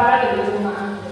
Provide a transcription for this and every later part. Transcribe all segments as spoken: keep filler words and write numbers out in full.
imparare dove sono anche.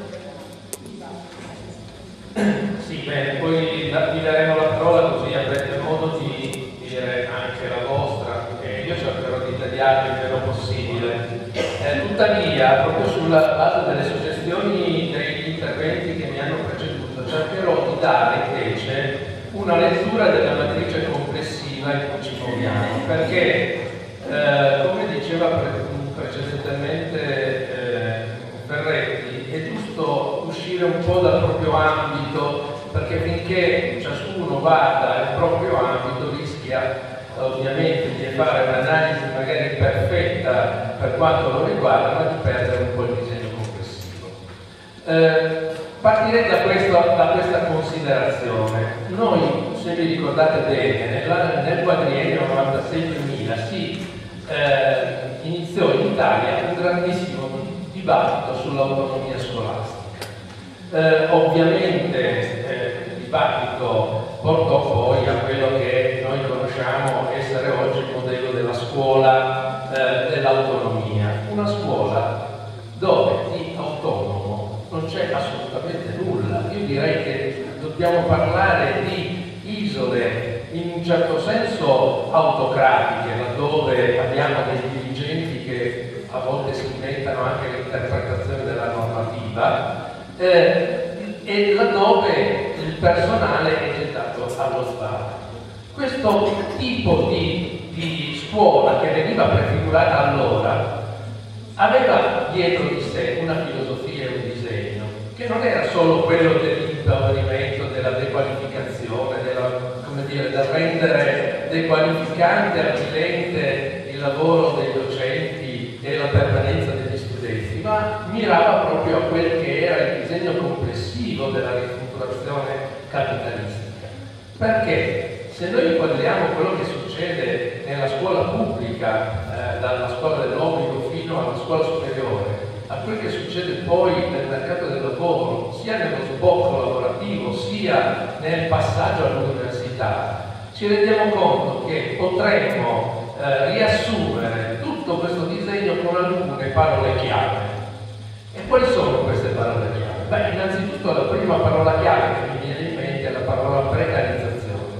Sì, bene, poi vi daremo la parola così avrete modo di dire anche la vostra, e io cercherò di tagliarvi il meno possibile. Eh, tuttavia, proprio sulla base delle suggestioni degli interventi che mi hanno preceduto, cercherò di dare invece una lettura della matrice complessiva in cui ci muoviamo, perché, eh, come diceva pre precedentemente eh, Ferretti, è giusto uscire un po' dal proprio ambito, perché finché ciascuno vada nel proprio ambito rischia ovviamente di fare un'analisi magari perfetta per quanto lo riguarda, ma di perdere un po' il disegno complessivo. Eh, partirei da, questo, da questa considerazione. Noi, se vi ricordate bene, nella, nel quadriennio novantasei duemila si eh, iniziò in Italia un grandissimo dibattito sull'autonomia scolastica. Eh, ovviamente eh, il dibattito portò poi a quello che noi conosciamo essere oggi il modello della scuola eh, dell'autonomia. Una scuola dove di autonomo non c'è assolutamente nulla. Io direi che dobbiamo parlare di isole in un certo senso autocratiche, laddove abbiamo dei dirigenti che a volte si inventano anche l'interpretazione della normativa, eh, e laddove il personale è gettato allo Stato. Questo tipo di, di scuola, che veniva prefigurata allora, aveva dietro di sé una filosofia e un disegno, che non era solo quello dell'impaurimento, della dequalificazione, della, come dire, del rendere dequalificante, avvilente il lavoro dei docenti e la permanenza degli studenti, ma mirava proprio a quel che era il disegno complessivo della ristrutturazione capitalistica. Perché se noi inquadriamo quello che succede nella scuola pubblica, eh, dalla scuola dell'obbligo fino alla scuola superiore, a quel che succede poi nel mercato del lavoro, sia nello sbocco lavorativo, sia nel passaggio all'università, ci rendiamo conto che potremmo eh, riassumere tutto questo disegno con alcune parole chiave. E quali sono queste parole chiave? Beh, innanzitutto la prima parola chiave che mi viene in mente è la parola precarizzazione.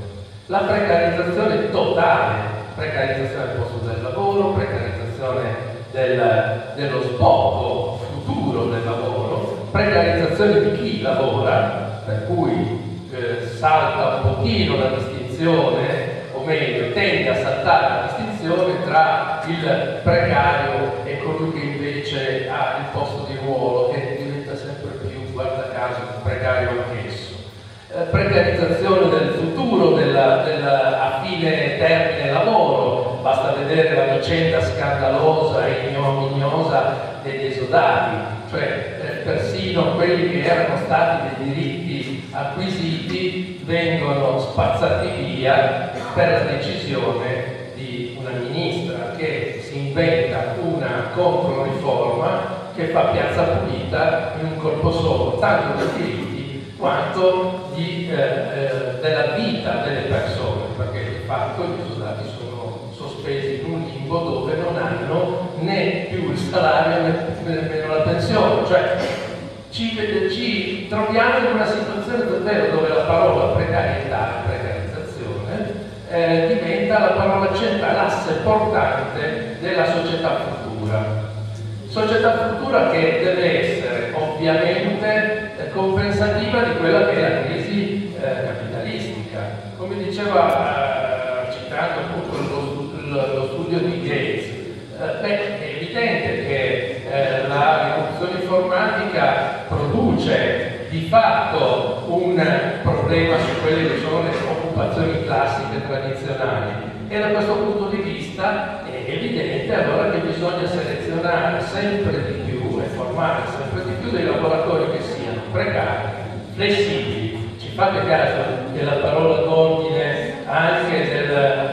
La precarizzazione totale, precarizzazione del posto del lavoro, precarizzazione del, dello sbocco futuro del lavoro, precarizzazione di chi lavora, per cui eh, salta un pochino la distinzione, o meglio, tende a saltare la distinzione tra il precario e colui che invece ha il posto di ruolo, che diventa sempre più, guarda caso, precario anch'esso. Eh, precarizzazione del futuro, della, della, a fine termine lavoro, basta vedere la vicenda scandalosa e ignominiosa degli esodati, cioè eh, persino quelli che erano stati dei diritti acquisiti vengono spazzati via per la decisione di una ministra che si inventa una controriforma che fa piazza pulita in un colpo solo, tanto dei diritti quanto di, eh, eh, della vita delle persone, perché di fatto gli esodati sono sospesi in un limbo dove non hanno né più il salario né nemmeno la pensione, cioè ci, ci troviamo in una situazione davvero dove la parola precarietà e precarizzazione eh, diventa la parola centrale, l'asse portante della società futura. Società futura che deve essere ovviamente eh, compensativa di quella che è la crisi eh, capitalistica. Come diceva, eh, citando appunto lo, lo studio di Gates, eh, beh, è evidente che eh, la rivoluzione informatica produce di fatto un problema su quelle che sono le occupazioni classiche tradizionali. E da questo punto di vista è evidente allora che bisogna selezionare sempre di più e formare sempre di più dei lavoratori che siano precari, flessibili. Ci fate caso della parola d'ordine anche del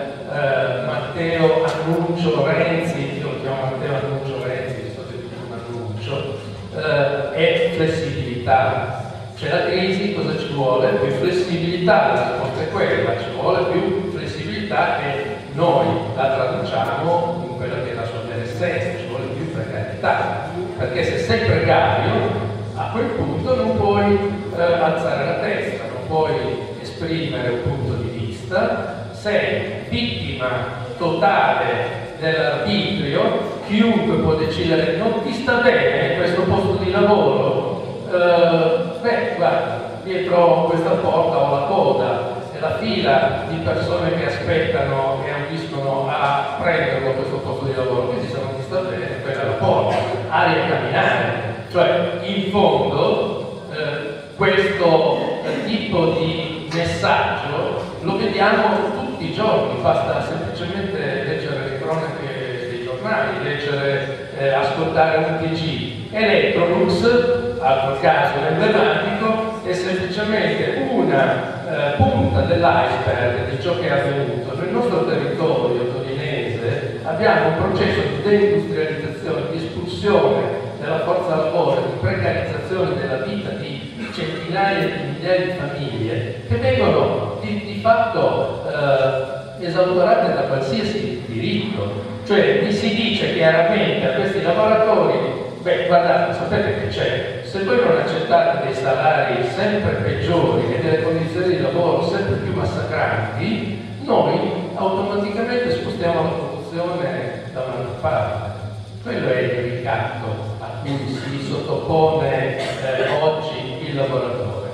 eh, Matteo Annuncio Renzi, io lo chiamo Matteo Annuncio Renzi, visto che è un annuncio, eh, è flessibilità. C'è la crisi, cosa ci vuole? Più flessibilità, la risposta è quella, ci vuole più flessibilità e noi la traduciamo in quella che è la sua vera essenza, ci vuole più precarietà. perché se sei precario, a quel punto non puoi eh, alzare la testa, non puoi esprimere un punto di vista, sei vittima totale dell'arbitrio, chiunque può decidere non ti sta bene in questo posto di lavoro, eh, beh guarda, dietro questa porta ho la coda e la fila di persone che aspettano e ambiscono a prenderlo questo posto di lavoro, quindi se non ti sta bene quella è la porta, aria a camminare, cioè in fondo eh, questo eh, tipo di messaggio lo vediamo tutti i giorni, basta semplicemente leggere le cronache dei giornali, leggere, eh, ascoltare un T G. Electrolux, altro caso emblematico, è semplicemente una eh, punta dell'iceberg di ciò che è avvenuto. Nel nostro territorio torinese abbiamo un processo di deindustrializzazione, di espulsione della forza lavoro, di precarizzazione della vita di centinaia di migliaia di famiglie che vengono di, di fatto eh, esautorate da qualsiasi diritto. Cioè gli si dice chiaramente a questi lavoratori: beh, guardate, sapete che c'è? Se voi non accettate dei salari sempre peggiori e delle condizioni di lavoro sempre più massacranti, noi automaticamente spostiamo la produzione da un'altra parte. Quello è il ricatto a cui si sottopone eh, oggi il lavoratore.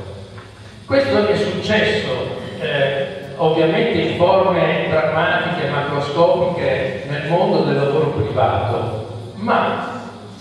Questo è successo eh, ovviamente in forme drammatiche, macroscopiche nel mondo del lavoro privato, ma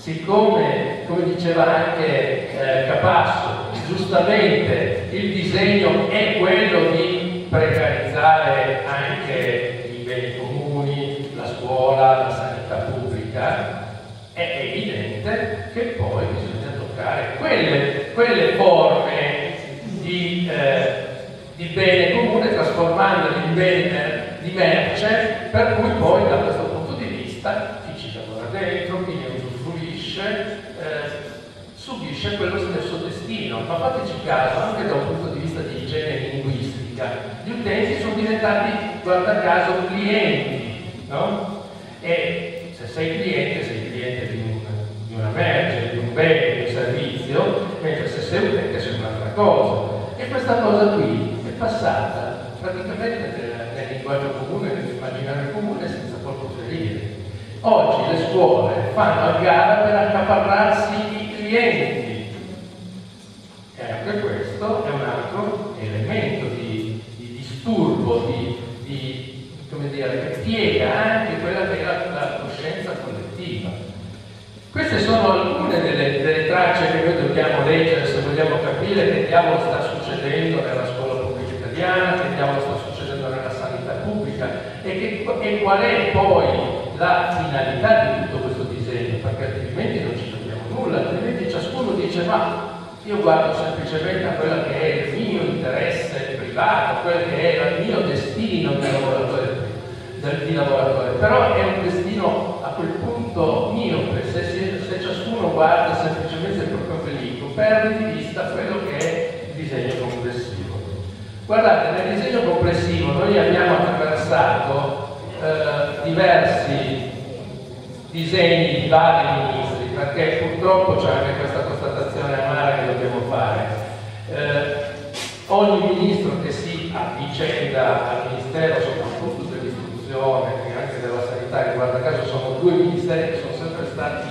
siccome, come diceva anche eh, Capasso, giustamente il disegno è quello di precarizzare anche i beni comuni, la scuola, la sanità pubblica, è evidente che poi bisogna toccare quelle, quelle forme di, eh, di bene comune, trasformandole in bene di merce, per cui poi da questo punto di vista chi ci lavora dentro, chi ne usufruisce, eh, subisce quello stesso destino. Ma fateci caso, anche da un punto di vista di igiene linguistica, gli utenti sono diventati, guarda caso, clienti, no? E se sei cliente, sei cliente di, un, di una merce, di un bene, di un servizio, mentre se sei utente sei un'altra cosa. E questa cosa qui è passata praticamente nel, nel linguaggio comune, nell'immaginario comune, senza colpo ferire. Oggi le scuole fanno a gara per accaparrarsi i clienti. E anche questo è un altro elemento di, di disturbo, di, di, come dire, che piega anche quella che è la, la coscienza collettiva. Queste sono alcune delle, delle tracce che noi dobbiamo leggere se vogliamo capire che diavolo sta succedendo nella scuola pubblica italiana, che diavolo sta succedendo nella sanità pubblica e, che, e qual è poi la finalità di tutto questo disegno, perché altrimenti non ci capiamo nulla, altrimenti ciascuno dice: ma io guardo semplicemente a quello che è il mio interesse privato, quello che è il mio destino di lavoratore, di lavoratore. Però è un destino a quel punto miope, se, se ciascuno guarda semplicemente il proprio ombelico, perde di vista quello che è il disegno complessivo. Guardate, nel disegno complessivo noi abbiamo attraversato eh, diversi disegni di vari ministri, perché purtroppo c'è anche questa constatazione amara che dobbiamo fare. Eh, ogni ministro che si avvicenda al ministero, soprattutto dell'istruzione e anche della sanità, che guarda caso sono due ministeri che sono sempre stati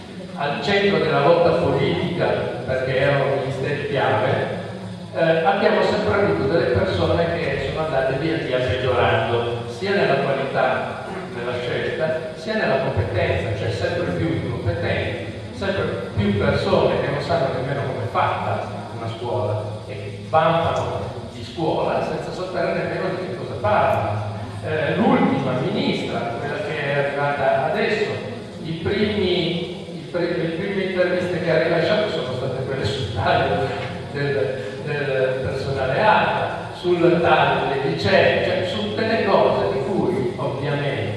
al centro della lotta politica perché erano ministeri chiave, eh, abbiamo sempre avuto delle persone che sono andate via via peggiorando, sia nella qualità della scelta, sia nella competenza, cioè sempre più incompetenti, sempre più persone che non sanno nemmeno come è fatta una scuola e vampano di scuola senza sapere nemmeno di che cosa parlano. Eh, l'ultima ministra, quella che è arrivata adesso, i primi, i pre, le prime interviste che ha rilasciato sono state quelle sul taglio del, del personale alta, sul taglio dei licei, cioè su delle cose di cui ovviamente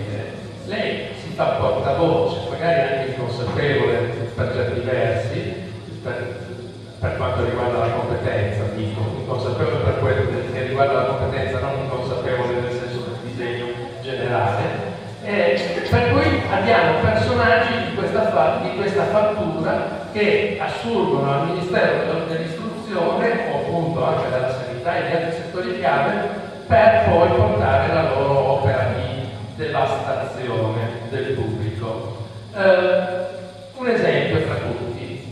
lei si fa portavoce, magari anche inconsapevole per certi versi, per, per quanto riguarda la competenza, dico, inconsapevole per quello che riguarda la competenza, non inconsapevole nel senso del disegno generale. E per cui abbiamo personaggi di questa fa di questa fattura che assurgono al Ministero dell'Istruzione o appunto anche della sanità e di altri settori chiave per poi portare la loro opera di devastazione del pubblico. Eh, un esempio tra tutti.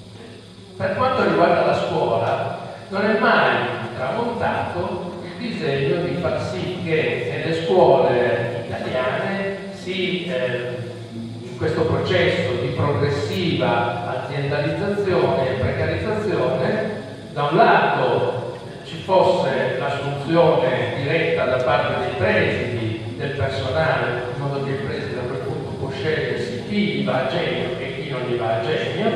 Per quanto riguarda la scuola, non è mai tramontato il disegno di far sì che nelle scuole italiane si, eh, in questo processo di progressiva aziendalizzazione e precarizzazione, da un lato ci fosse l'assunzione diretta da parte dei presidi del personale, in modo che il preside a quel punto può scegliersi chi gli va a genio e chi non gli va a genio,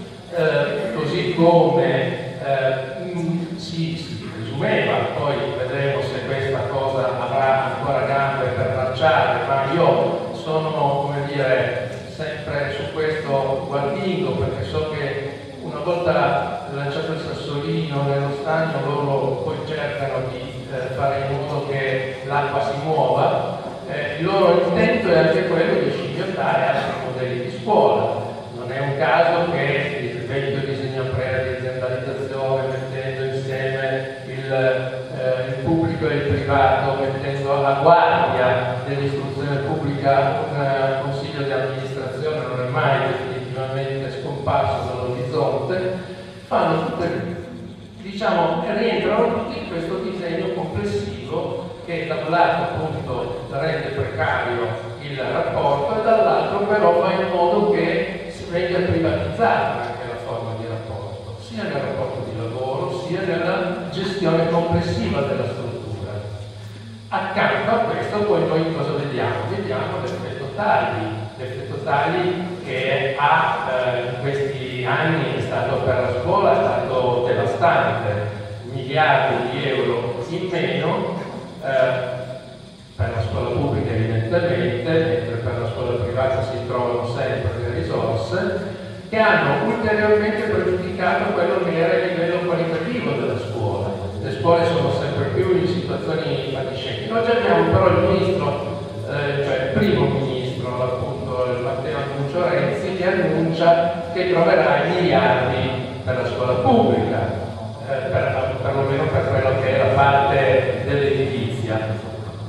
eh, così come eh, si, si presumeva, poi vedremo se questa cosa avrà ancora gambe per marciare, ma io sono, come dire, sempre su questo guardingo, perché so che una volta lanciato il sassolino nello stagno loro poi cercano di eh, fare in modo che l'acqua si muova. Eh, il loro intento è anche quello di scimmiottare altri modelli di scuola. Non è un caso che il vecchio disegno Aprea di aziendalizzazione, mettendo insieme il, eh, il pubblico e il privato, mettendo alla guardia dell'istruzione pubblica un uh, consiglio di amministrazione, non è mai definitivamente scomparso dall'orizzonte, fanno tutte, diciamo, rientrano tutti in questo disegno complessivo che da un lato appunto rende precario il rapporto e dall'altro però fa in modo che si venga privatizzata anche la forma di rapporto, sia nel rapporto di lavoro sia nella gestione complessiva della struttura. Accanto a questo poi noi cosa vediamo? Vediamo l'effetto tagli, l'effetto tagli che ha eh, in questi anni è stato per la scuola è stato devastante, miliardi di euro in meno eh, per la scuola pubblica evidentemente, mentre per la scuola privata si trovano sempre le risorse, che hanno ulteriormente pregiudicato quello che era il livello qualitativo della scuola. Le scuole sono sempre più in situazioni fatiscenti. Oggi abbiamo però il ministro, eh, cioè il primo ministro, appunto il Matteo Annuncio Renzi, che annuncia che troverà i miliardi per la scuola pubblica, eh, per, perlomeno per quello che è la parte dell'edilizia.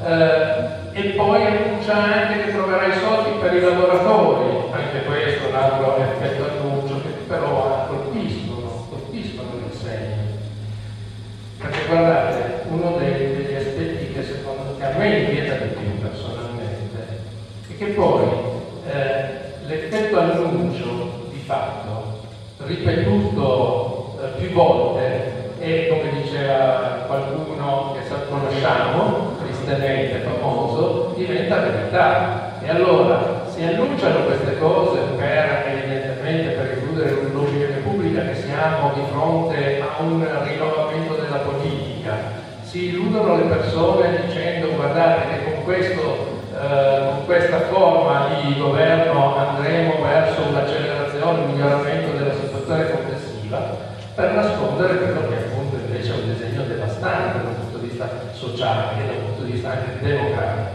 Eh, e poi annuncia anche che troverà i soldi per i lavoratori, anche questo è un altro effetto annuncio che però colpiscono, colpiscono il segno. Perché guardate, uno dei, degli aspetti che secondo me a me inquieta di più personalmente è che poi eh, l'effetto annuncio di fatto, ripetuto eh, più volte, e come diceva qualcuno che conosciamo, tristemente famoso, diventa verità. E allora si annunciano queste cose per, evidentemente, per illudere l'opinione pubblica che siamo di fronte a un rinnovamento della politica. Si illudono le persone dicendo guardate che con, questo, eh, con questa forma di governo andremo verso un'accelerazione, un miglioramento della situazione complessiva, per nascondere quello che appunto invece è un disegno devastante dal punto di vista sociale e dal punto di vista anche democratico.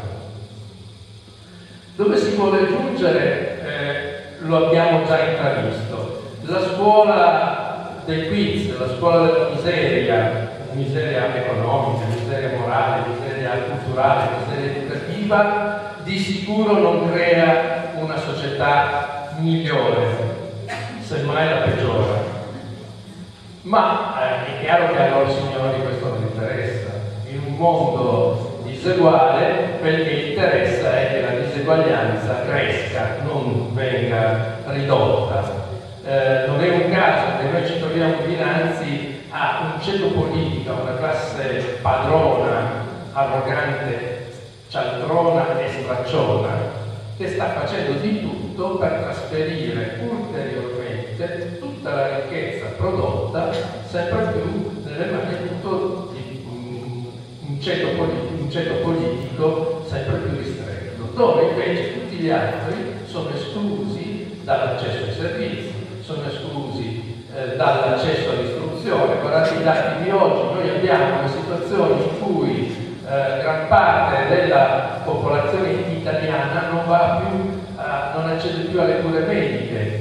Dove si vuole giungere eh, lo abbiamo già intravisto. La scuola del quiz, la scuola della miseria, miseria economica, miseria morale, miseria culturale, miseria educativa, di sicuro non crea una società migliore, semmai la peggiora. Ma eh, è chiaro che a loro signori questo non interessa. In un mondo diseguale, quel che interessa è che la diseguaglianza cresca, non venga ridotta. Eh, non è un caso che noi ci troviamo dinanzi a un ceto politico, a una classe padrona, arrogante, cialtrona e stracciona, che sta facendo di tutto per trasferire ulteriormente tutta la ricchezza prodotta sempre più nelle mani appunto di un ceto, politico, un ceto politico sempre più ristretto, dove invece tutti gli altri sono esclusi dall'accesso ai servizi, sono esclusi eh, dall'accesso all'istruzione. Guardate i dati di oggi, noi abbiamo una situazione in cui Eh, gran parte della popolazione italiana non va più, eh, non accede più alle cure mediche,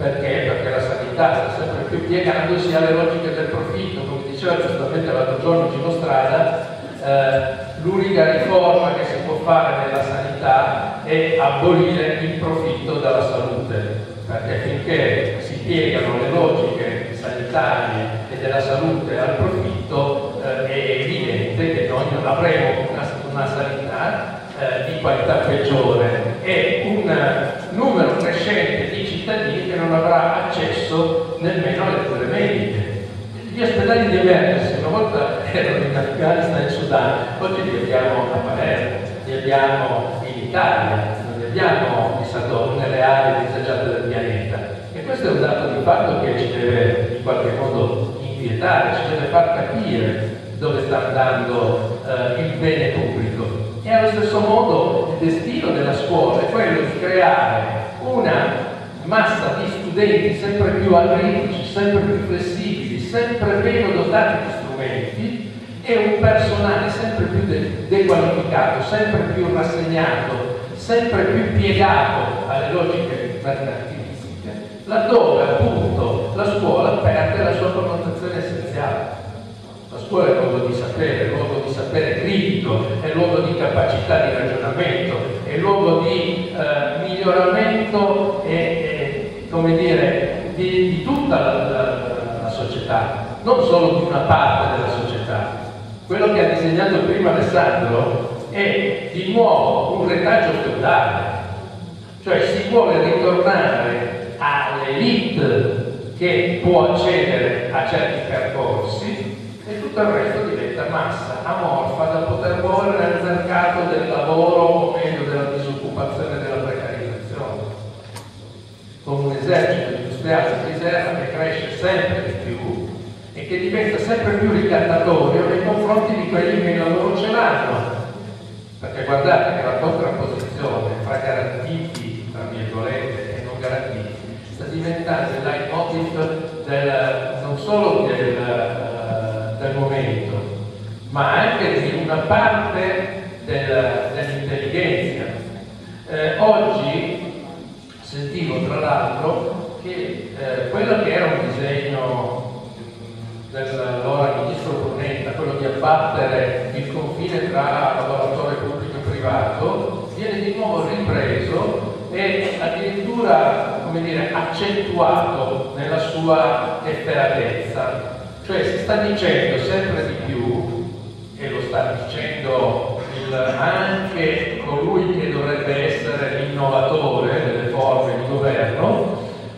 Perché? Perché la sanità sta sempre più piegandosi alle logiche del profitto. Come diceva giustamente l'altro giorno Gino Strada, eh, l'unica riforma che si può fare nella sanità è abolire il profitto dalla salute, perché finché si piegano le logiche sanitarie e della salute al profitto, eh, è evidente che noi non avremo una, una sanità eh, di qualità peggiore e un numero crescente di cittadini che non avrà accesso nemmeno alle cure mediche. Gli ospedali di emergenza, una volta erano in Afghanistan e in Sudan, oggi li abbiamo a Palermo, li abbiamo in Italia, non li abbiamo chissà dove, nelle aree disagiate del pianeta. E questo è un dato di fatto che ci deve in qualche modo inquietare, ci deve far capire dove sta andando eh, il bene pubblico. E allo stesso modo il destino della scuola è quello di creare una massa di studenti sempre più acritici, sempre più flessibili, sempre meno dotati di strumenti e un personale sempre più de dequalificato, sempre più rassegnato, sempre più piegato alle logiche mercantilistiche, laddove appunto la scuola perde la sua connotazione essenziale. La scuola è luogo di sapere, è luogo di sapere critico, è luogo di capacità di ragionamento, è luogo di eh, miglioramento e, e come dire, di, di tutta la, la, la società, non solo di una parte della società. Quello che ha disegnato prima Alessandro è di nuovo un retaggio feudale, cioè si vuole ritornare all'elite che può accedere a certi percorsi e tutto il resto diventa massa amorfa da poter muovere nel mercato del lavoro o meglio della disoccupazione e della precarizzazione, con un esercito industriale di riserva che cresce sempre di più e che diventa sempre più ricattatorio nei confronti di quelli che il lavoro ce l'hanno, perché guardate che la contrapposizione fra garantiti tra virgolette e non garantiti sta diventando il leitmotiv del, non solo del del momento, ma anche di una parte del, dell'intelligenza. Eh, oggi sentivo tra l'altro che eh, quello che era un disegno dell'allora ministro Brunetta, quello di abbattere il confine tra lavoratore pubblico e privato, viene di nuovo ripreso e addirittura, come dire, accentuato nella sua efferatezza. Cioè si sta dicendo sempre di più, e lo sta dicendo il, anche colui che dovrebbe essere l'innovatore delle forme di governo,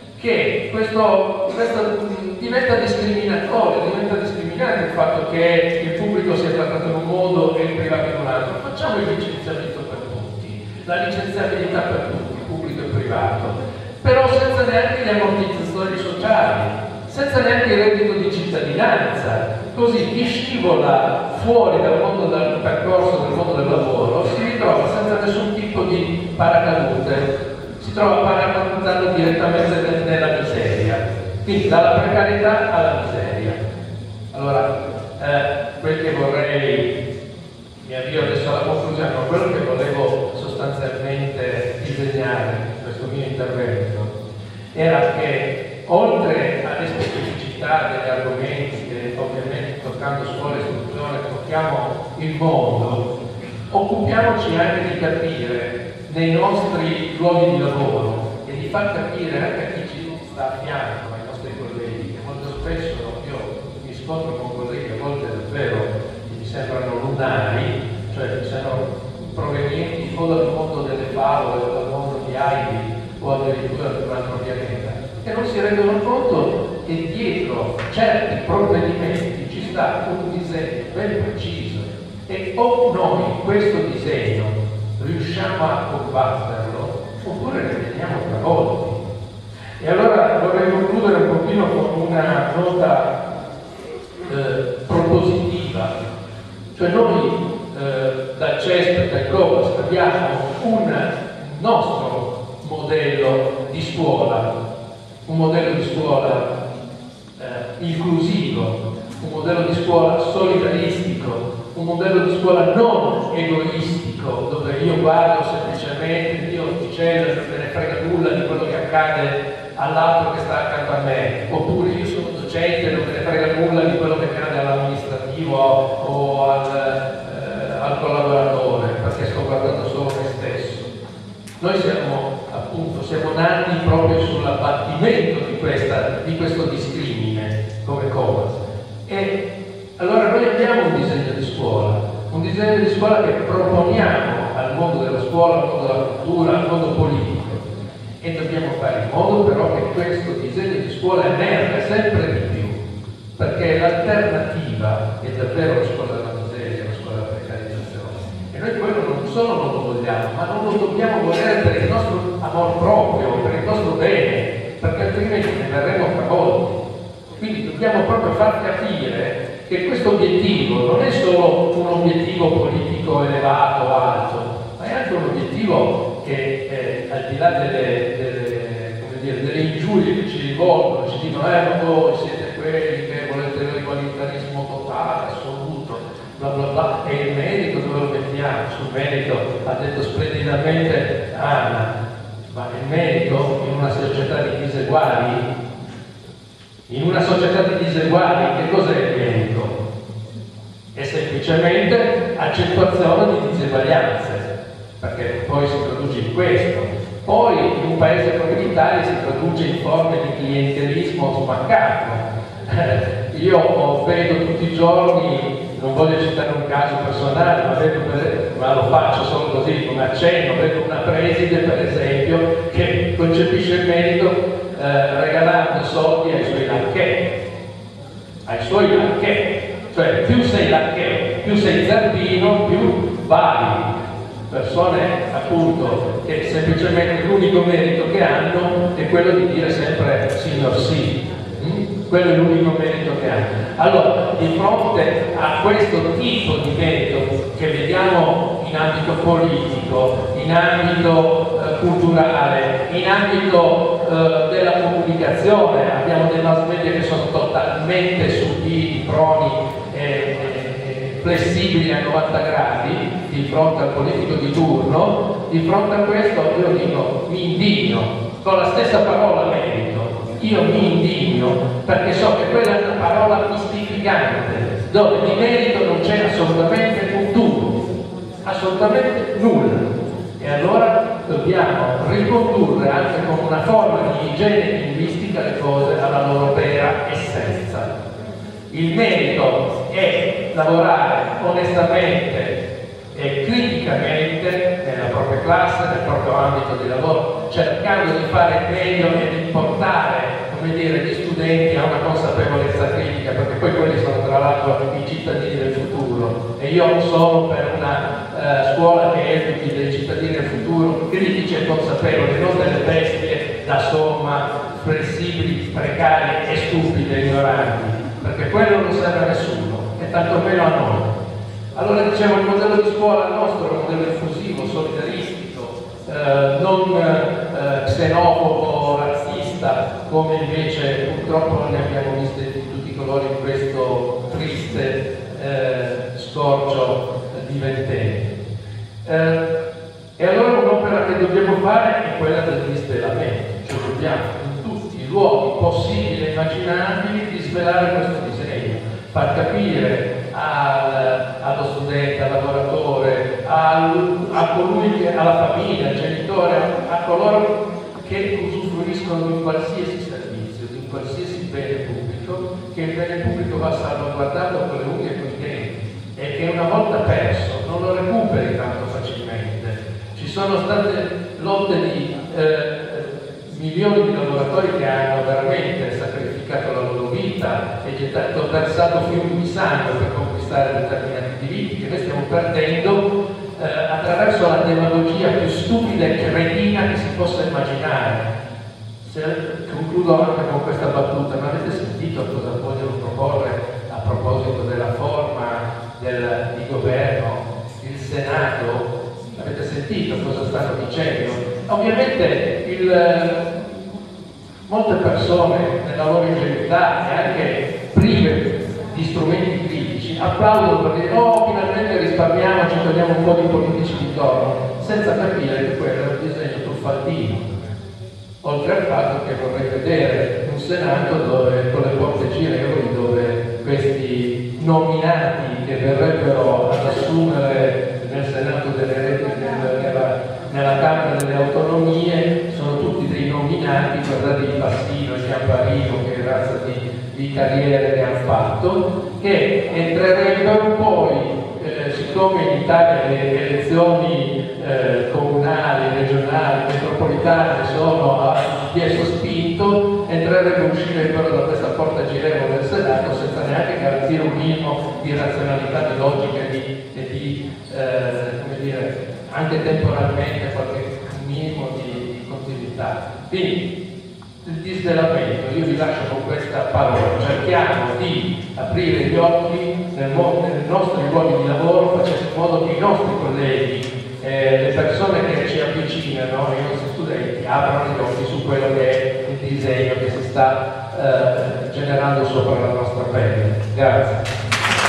che questo, questo diventa discriminatorio, diventa discriminante il fatto che il pubblico sia trattato in un modo e il privato in un altro. Facciamo il licenziamento per tutti, la licenziabilità per tutti, pubblico e privato, però senza neanche gli ammortizzatori sociali, senza neanche il reddito di cittadinanza, così chi scivola fuori dal mondo del percorso del mondo del lavoro si ritrova senza nessun tipo di paracadute, si trova paracadutando direttamente nella miseria, quindi dalla precarietà alla miseria. Allora, eh, quel che vorrei, mi avvio adesso alla conclusione, ma quello che volevo sostanzialmente disegnare in questo mio intervento era che oltre alle specificità degli argomenti che ovviamente toccando scuola e istruzione tocchiamo il mondo, occupiamoci anche di capire nei nostri luoghi di lavoro e di far capire anche a chi ci sta a fianco, ai nostri colleghi, che molto spesso io mi scontro con colleghi a volte davvero che mi sembrano lunari, cioè mi sembrano provenienti o dal mondo delle favole o dal mondo di Heidi o addirittura da un altro pianeta, che non si rendono conto che dietro certi provvedimenti ci sta un disegno ben preciso e o noi questo disegno riusciamo a combatterlo oppure ne veniamo travolti. E allora vorrei concludere un pochino con una nota eh, propositiva, cioè noi eh, dal CESP e dal COPAS abbiamo un nostro modello di scuola, un modello di scuola eh, inclusivo, un modello di scuola solidaristico, un modello di scuola non egoistico, dove io guardo semplicemente il mio orticello e non me ne frega nulla di quello che accade accade all'altro che sta accanto a me, oppure io sono docente e non me ne frega nulla di quello che accade all'amministrativo o al, eh, al collaboratore, perché sto guardando solo me stesso. Noi siamo appunto siamo nati proprio sull'abbattimento di, questa, di questo discrimine come cosa. E allora noi abbiamo un disegno di scuola, un disegno di scuola che proponiamo al mondo della scuola, al mondo della cultura, al mondo politico, e dobbiamo fare in modo però che questo disegno di scuola emerga sempre di più, perché l'alternativa è davvero la scuola della miseria, la scuola della precarizzazione, e noi quello non solo non lo vogliamo, ma non lo dobbiamo volere per il nostro amor proprio, per il nostro bene, perché altrimenti ne verremo travolti. Quindi dobbiamo proprio far capire che questo obiettivo non è solo un obiettivo politico elevato o alto, ma è anche un obiettivo che eh, al di là delle, delle, come dire, delle ingiurie che ci rivolgono, ci dicono eh ma voi siete quelli che volete l'egualitarismo totale, assoluto, bla bla bla, e il merito dove lo mettiamo? Sul merito ha detto splendidamente Anna, ma il merito in una società di diseguali? In una società di diseguali che cos'è il merito? È semplicemente accentuazione di diseguaglianze, perché poi si traduce in questo. Poi in un paese come l'Italia si traduce in forme di clientelismo smaccato. Io vedo tutti i giorni, non voglio citare un caso personale, ma, vedo per, ma lo faccio solo così come accenno, vedo una preside per esempio che concepisce il merito Eh, regalando soldi ai suoi lacchè, ai suoi lacchè, cioè più sei lacchè, più sei zerbino, più vali. Persone appunto che semplicemente l'unico merito che hanno è quello di dire sempre signor sì, mm? Quello è l'unico merito che hanno. Allora, di fronte a questo tipo di merito che vediamo in ambito politico, in ambito eh, culturale, in ambito eh, della comunicazione, abbiamo dei mass media che sono totalmente subiti, proni e, e, e flessibili a novanta gradi di fronte al politico di turno. Di fronte a questo io dico, mi indigno, con la stessa parola merito, io mi indigno perché so che quella è una parola mistificante, dove di merito non c'è assolutamente un tubo, assolutamente nulla. E allora dobbiamo ricondurre anche con una forma di igiene linguistica le cose alla loro vera essenza. Il merito è lavorare onestamente e criticamente nella propria classe, nel proprio ambito di lavoro, cercando di fare meglio e di portare, come dire, gli studenti a una consapevolezza critica, perché poi quelli sono tra l'altro i cittadini del futuro, e io sono per una uh, scuola che educhi dei cittadini del futuro critici e consapevoli, non delle bestie da somma, flessibili, precarie e stupide, ignoranti, perché quello non serve a nessuno, e tantomeno a noi. Allora dicevo, il modello di scuola nostro è un modello inclusivo, solidaristico, eh, non eh, xenofobo, razzista, come invece purtroppo ne abbiamo viste di tutti i colori in questo triste eh, scorcio di ventennio. Eh, e allora un'opera che dobbiamo fare è quella del disvelamento, cioè dobbiamo in tutti i luoghi possibili e immaginabili disvelare questo disegno, far capire al, allo studente, al lavoratore, al, a colui che, alla famiglia, al genitore, a coloro che usufruiscono di un qualsiasi servizio, di un qualsiasi bene pubblico, che il bene pubblico va salvaguardato con le unghie e con i denti, e che una volta perso non lo recuperi tanto facilmente. Ci sono state lotte di eh, milioni di lavoratori che hanno veramente sacrificato la loro vita e gettato, versato fiumi di sangue per conquistare determinati diritti che noi stiamo perdendo eh, attraverso la demagogia più stupida e cretina che si possa immaginare. Se, concludo anche con questa battuta: ma avete sentito cosa vogliono proporre a proposito della forma del, di governo? Il Senato? Avete sentito cosa stanno dicendo? Ovviamente il, molte persone nella loro ingenuità e anche prive di strumenti critici applaudono per dire oh, finalmente risparmiamo, ci togliamo un po' di politici di torno, senza capire che quello è un disegno truffaldino. oltre al fatto che vorrei vedere un Senato dove, con le porte girevoli, dove questi nominati che verrebbero ad assumere nel Senato delle reti, nella, nella Camera delle Autonomie, sono tutti dei nominati, guardate il Passino, il Chiamparino, che razza di, di carriere che hanno fatto, che entrerebbero poi. Eh, siccome in Italia le elezioni eh, comunali, regionali, metropolitane sono a piede spinto, entrerebbero e uscirebbero da questa porta girevole del Senato senza neanche garantire un minimo di razionalità, di logica e di, e di eh, come dire, anche temporalmente qualche minimo di, di continuità. Quindi il disvelamento, io vi lascio con questa parola, cerchiamo di aprire gli occhi nel nei nostri luoghi di lavoro, facendo in modo che i nostri colleghi, eh, le persone che ci avvicinano, i nostri studenti, aprano gli occhi su quello che è il disegno che si sta eh, generando sopra la nostra pelle. Grazie.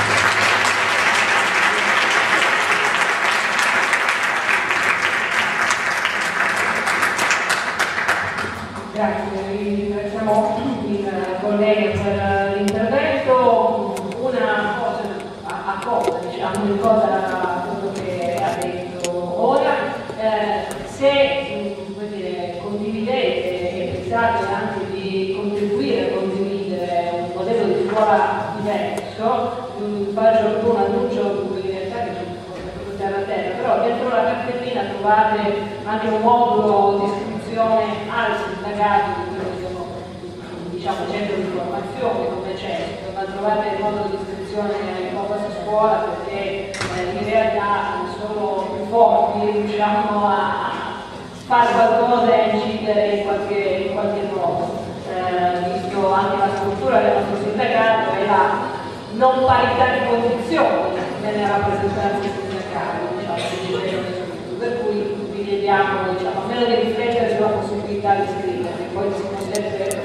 Grazie, ringraziamo il collega per l'intervento. Una cosa a, a cosa, diciamo, una cosa quello che ha detto ora, eh, se mh, dire, condividete e pensate anche di contribuire a condividere un modello di scuola diverso, mh, faccio un annuncio in realtà che sono terra a terra, però dentro la cartellina trovate anche un modulo di iscrizione al sindacato di quello che sono, diciamo, centro di formazione come centro, ma trovate il modulo di iscrizione in qualsiasi scuola perché eh, in realtà sono più forti, riusciamo a fare qualcosa e incidere in qualche, in qualche modo. Eh, visto anche la struttura del nostro sindacato e la non parità di condizioni nelle rappresentanze sindacali, diciamo, per cui vi chiediamo, diciamo, almeno di riflettere sulla possibilità di iscrivervi, poi si potrebbe